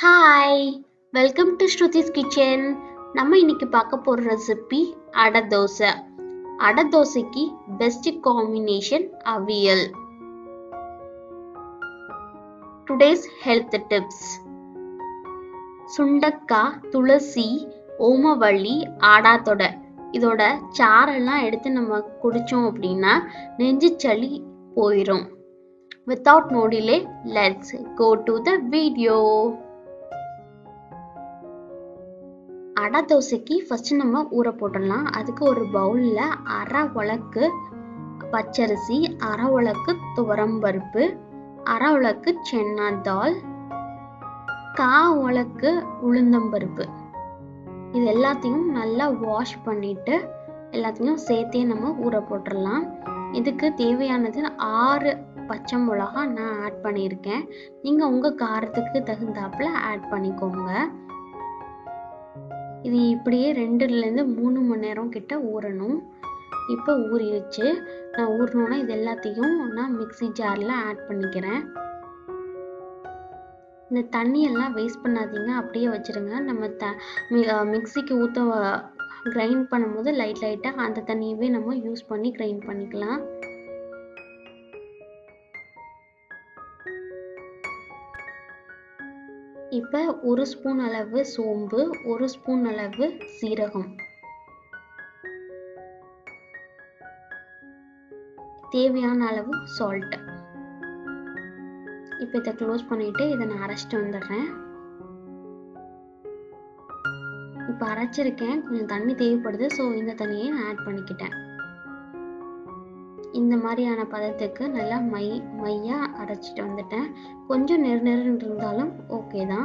Hi, welcome to Shruti's kitchen. நம்ம இன்னைக்கு பார்க்க போற ரெசிபி அடை தோசை. அடை தோசைக்கு best combination avial. Today's health tips. சுண்டக்காய், துளசி, ஓமவள்ளி, ஆடாத்தொடை இதோட சாரெல்லாம் எடுத்து நம்ம குடிச்சோம் அப்படின்னா நெஞ்சு சளி போயிடும். Without no delay, let's go to the video. அடை தோசைக்கு ஃபர்ஸ்ட் நம்ம ஊற போட்டுடலாம். அதுக்கு ஒரு பவுல்ல அரை உலக்கு பச்சரிசி, அரை உலக்கு துவரம்பருப்பு, அரை உலக்கு சென்னா தால், கால் உலக்கு உளுந்தம்பருப்பு, இது எல்லாத்தையும் நல்லா வாஷ் பண்ணிட்டு எல்லாத்தையும் சேர்த்தே நம்ம ஊற போட்டுடலாம். இதுக்கு தேவையானது 6 பச்சை மிளகா நான் ஆட் பண்ணியிருக்கேன். நீங்க உங்க காரத்துக்கு தகுந்தாப்புல ஆட் பண்ணிக்கோங்க. இது இப்படியே 2லேருந்து 3 மணி நேரம் கிட்ட ஊறணும். இப்போ ஊறிடுச்சு. நான் ஊறணும்னா இது எல்லாத்தையும் நான் மிக்ஸி ஜாரில் ஆட் பண்ணிக்கிறேன். இந்த தண்ணியெல்லாம் வேஸ்ட் பண்ணாதீங்க, அப்படியே வச்சுருங்க. நம்ம மிக்ஸிக்கு ஊற்ற கிரைண்ட் பண்ணும்போது லைட்டாக அந்த தண்ணியவே நம்ம யூஸ் பண்ணி கிரைண்ட் பண்ணிக்கலாம். இப்போ 1 ஸ்பூன் அளவு சோம்பு, 1 ஸ்பூன் அளவு சீரகம், தேவையான அளவு சால்ட். இப்போ இதை க்ளோஸ் பண்ணிட்டு இதை நான் அரைச்சிட்டு வந்துடுறேன். இப்போ அரைச்சிருக்கேன், கொஞ்சம் தண்ணி தேவைப்படுது. ஸோ இந்த தண்ணியை நான் ஆட் பண்ணிக்கிட்டேன். இந்த மாதிரியான பதத்துக்கு நல்லா மையா அரைச்சிட்டு வந்துட்டேன். கொஞ்சம் நெருன்னு இருந்தாலும் ஓகே தான்.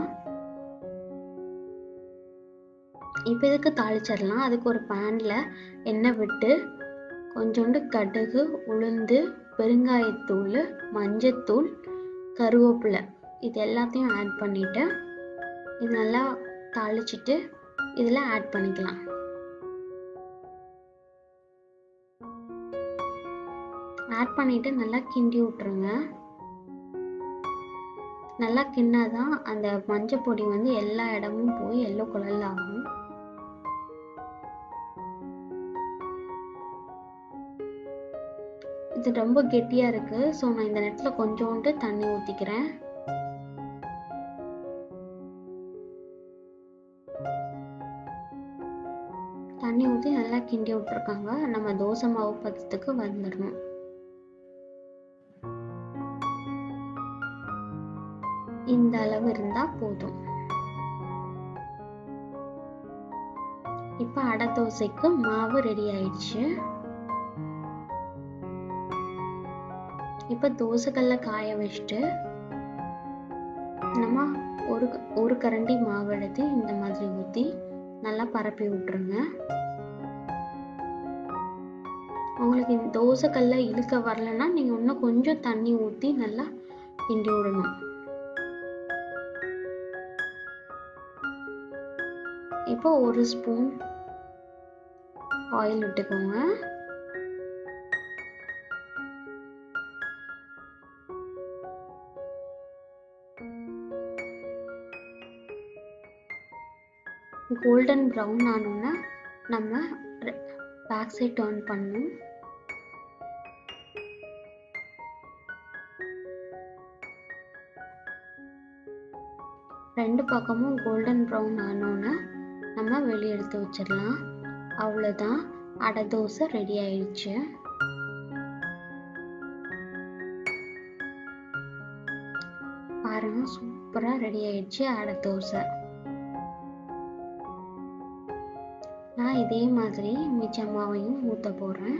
இப்போ இதுக்கு தாளிச்சிடலாம். அதுக்கு ஒரு பேன்ல எண்ணெய் விட்டு கொஞ்சோண்டு கடுகு, உளுந்து, பெருங்காயத்தூள், மஞ்சத்தூள், கருவேப்பிலை இது எல்லாத்தையும் ஆட் பண்ணிட்டு இது நல்லா தாளிச்சிட்டு இதில் ஆட் பண்ணிக்கலாம். ஆட் பண்ணிட்டு நல்லா கிண்டி விட்டுருங்க. நல்லா கிண்டாதான் அந்த மஞ்சள் பொடி வந்து எல்லா இடமும் போய் எல்லோ கலர்ல ஆகும். இது ரொம்ப கெட்டியா இருக்கு. ஸோ நான் இந்த நேரத்துல கொஞ்சோண்டு தண்ணி ஊத்திக்கிறேன். தண்ணி ஊற்றி நல்லா கிண்டி விட்டுருக்காங்க. நம்ம தோசை மாவு பதத்துக்கு வந்துடணும். இந்த அளவு இருந்தா போதும். இப்ப அடை தோசைக்கு மாவு ரெடி ஆயிடுச்சு. இப்ப தோசைக்கல்ல காய வச்சுட்டு நம்ம ஒரு கரண்டி மாவு எடுத்து இந்த மாதிரி ஊத்தி நல்லா பரப்பி விட்டுருங்க. உங்களுக்கு இந்த தோசைக்கல்ல இழுக்க வரலன்னா நீங்க இன்னும் கொஞ்சம் தண்ணி ஊத்தி நல்லா கிண்டி விடணும். இப்போ 1 ஸ்பூன் ஆயில் விட்டுக்கோங்க. கோல்டன் ப்ரௌன் ஆனோன்னா நம்ம பேக் சைட் டர்ன் பண்ணணும். ரெண்டு பக்கமும் கோல்டன் ப்ரௌன் ஆனோன்னா நம்ம வெளியே எடுத்து வச்சிடலாம். அவ்வளோதான், அடை தோசை ரெடி ஆயிடுச்சு. பாருங்க, சூப்பரா ரெடி ஆயிடுச்சு அடை தோசை. நான் இதே மாதிரி மிச்ச மாவையும் ஊத்த போறேன்.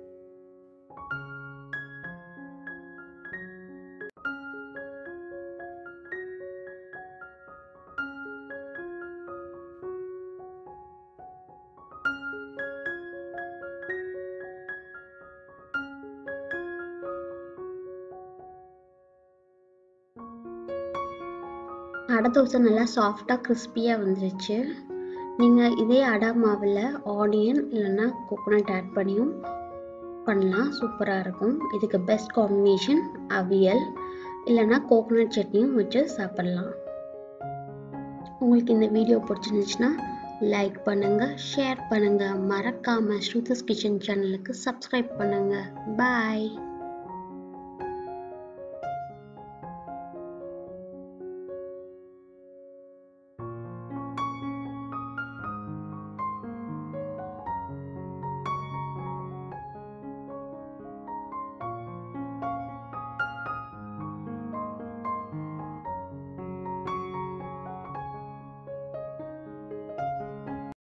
அடை தோசை நல்லா சாஃப்டா கிறிஸ்பியா வந்துருச்சு. நீங்கள் இதே அடை மாவில் ஆனியன் இல்லைன்னா கோகோனட் ஆட் பண்ணியும் பண்ணலாம், சூப்பராக இருக்கும். இதுக்கு பெஸ்ட் காம்பினேஷன் அவியல் இல்லைன்னா கோகோனட் சட்னியும் வச்சு சாப்பிடலாம். உங்களுக்கு இந்த வீடியோ பிடிச்சிருந்துச்சுன்னா லைக் பண்ணுங்க, ஷேர் பண்ணுங்க, மறக்காம ஸ்ருதிஸ் கிச்சன் சேனலுக்கு சப்ஸ்கிரைப் பண்ணுங்க. பாய்.